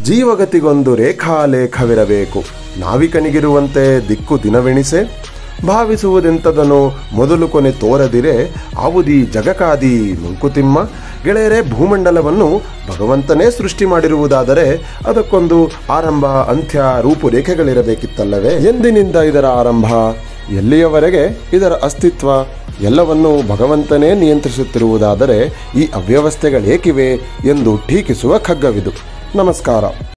ಜೀವಗತಿಗೊಂದು ರೇಖಾಲೇಖವಿರಬೇಕು. ನಾವಿಕನಿಗಿರುವಂತೆ ದಿಕ್ಕು ದಿನವೆಣಿಸೆ. ಭಾವಿಸುವುದೆಂತದನೋ ಮೊದಲು ಕೊನೆ ತೋರದಿರೆ ಆವುದಿ ಜಗಕಾದಿ ಮಂಕುತಿಮ್ಮ. ಗೆಳೆಯರೇ, ಭೂಮಂಡಲವನ್ನು ಭಗವಂತನೇ ಸೃಷ್ಟಿ ಮಾಡಿರುವುದಾದರೆ ಅದಕ್ಕೊಂದು ಆರಂಭ, ಅಂತ್ಯ, ರೂಪುರೇಖೆಗಳಿರಬೇಕಿತ್ತಲ್ಲವೇ? ಎಂದಿನಿಂದ ಇದರ ಆರಂಭ, ಎಲ್ಲಿಯವರೆಗೆ ಇದರ ಅಸ್ತಿತ್ವ, ಎಲ್ಲವನ್ನೂ ಭಗವಂತನೇ ನಿಯಂತ್ರಿಸುತ್ತಿರುವುದಾದರೆ ಈ ಅವ್ಯವಸ್ಥೆಗಳೇಕಿವೆ ಎಂದು ಟೀಕಿಸುವ ಖಡ್ಗವಿದು. ನಮಸ್ಕಾರ.